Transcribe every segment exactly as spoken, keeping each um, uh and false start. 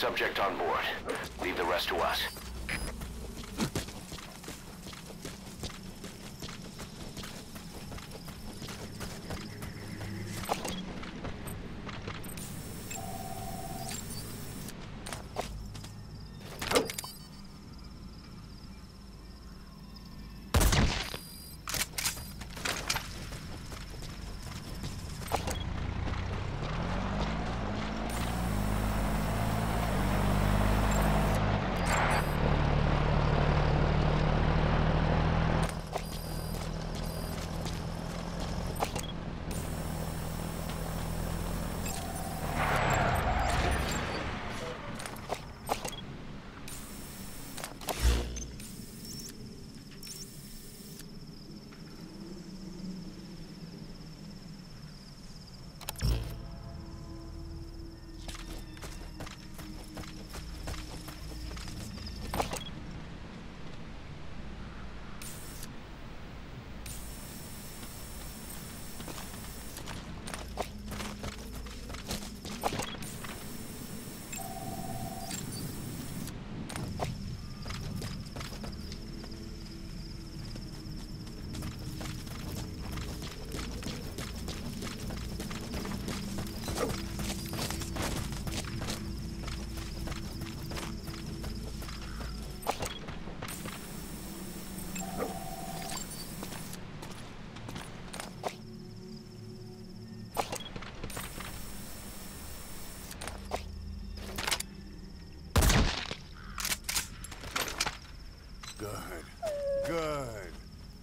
subject on board. Leave the rest to us. Good. Good.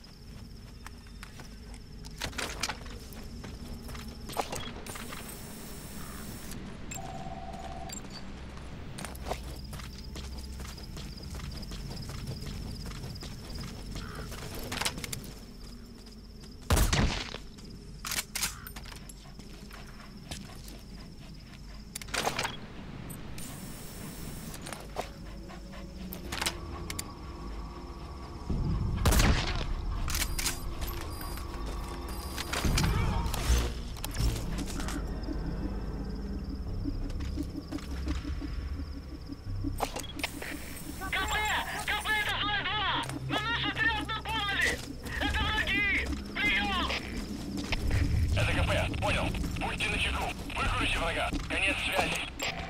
Понял. Будьте начеку. Выкройте врага. Конец связи.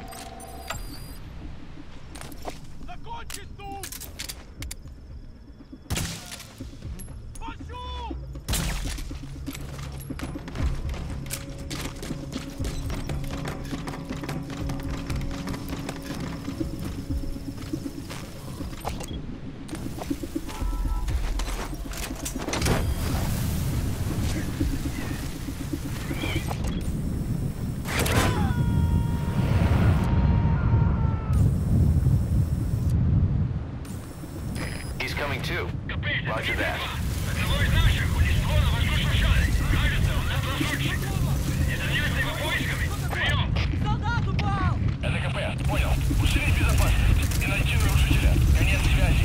Закончить тут! Пошел! Coming too. Roger that. Одного из наших унесло на воздушном шаре. Кажется, он нас лазутчик. Не занимайся его поисками. Прием! Солдат упал! Это КП. Понял. Усилить безопасность и найти нарушителя. Конец связи.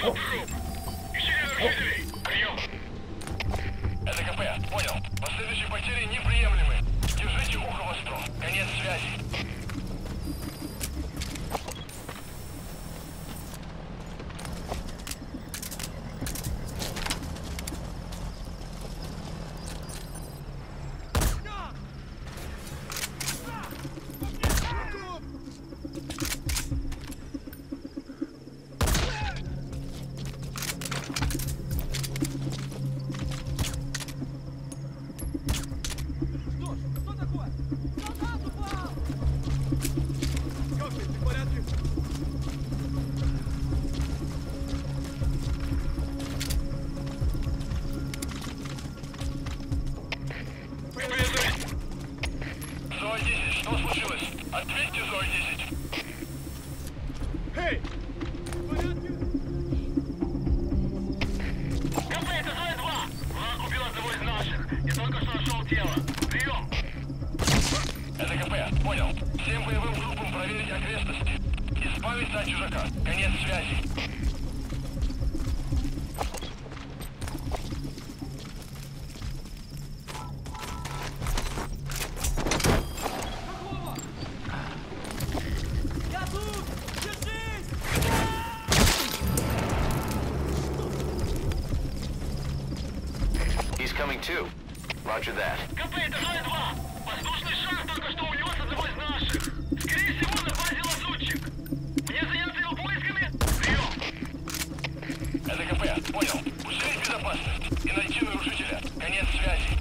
труп! Ищи нарушителей! Прием! Это КП, понял. Последующие потери неприемлемы. Держите ухо востро. Конец связи. Что случилось? Ответьте, Зои десять. Эй! КП, это Зои два! Враг убил одного из наших. Я только что нашел тело. Прием! Это КП, понял. Всем боевым группам проверить окрестности. Избавиться от чужака. Конец связи. Coming too. Roger that. КП, это Зои два! Воздушный шар только что унес одного из наших. Скорее всего, на базе лазутчик. Мне заняться его поисками? Прием! Это КП, понял. Усилить безопасность и найти нарушителя. Конец связи.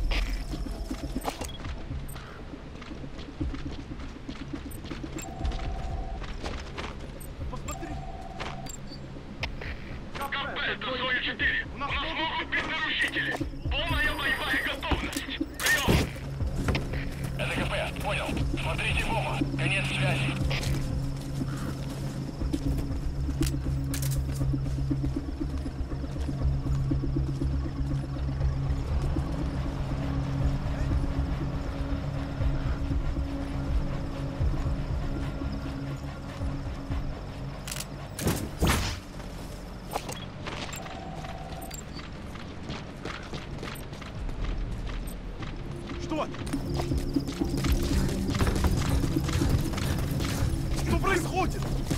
КП, это Зои четыре. У нас могут быть нарушители. Полная боевая готовность! Прием! Это КП, понял. Смотрите в оба. Конец связи. Что? Что происходит?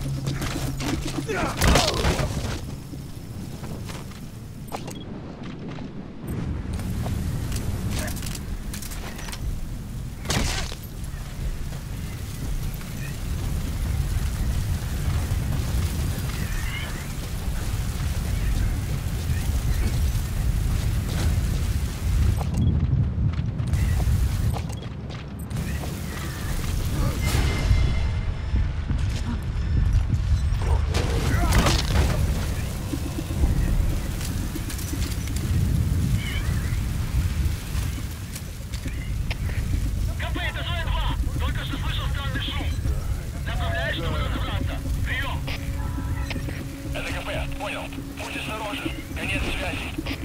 Понял. Будь осторожен. Конец связи.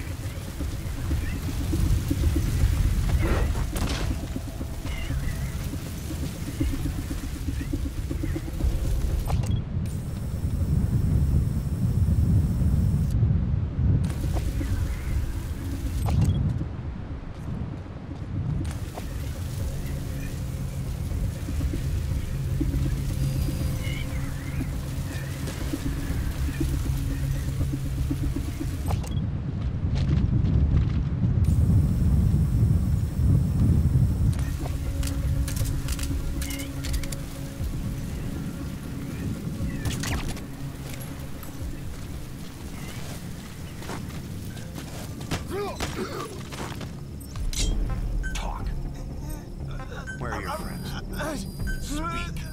Talk. Where are your friends? Speak.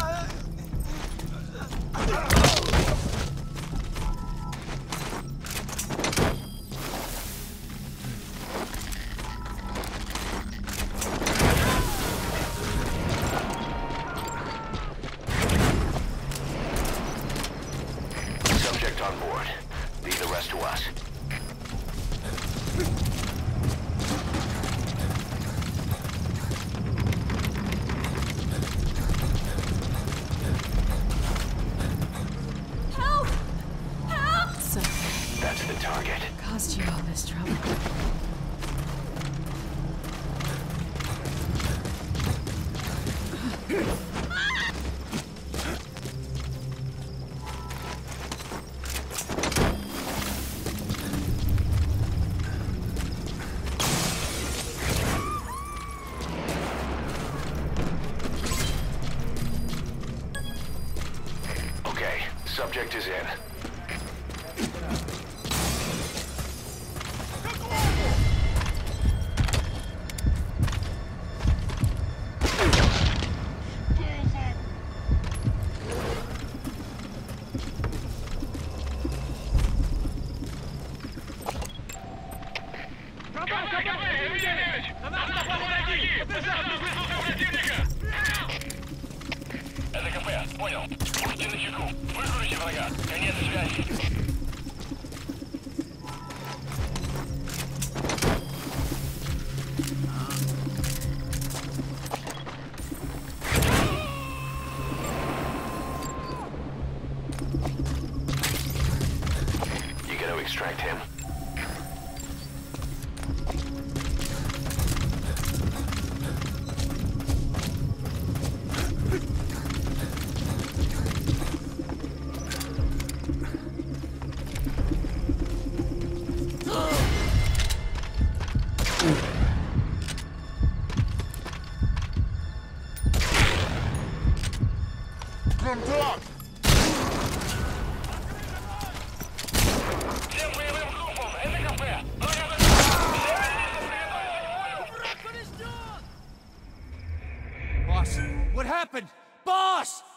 Subject on board. Leave the rest to us. Help! Help! to the target. Caused you all this trouble. Okay, subject is in. Это КП, понял. Будьте начеку. Выкрутите врага. Конец связи. You gotta extract him. Всем боевым группам, это КП. Boss, what happened? Boss!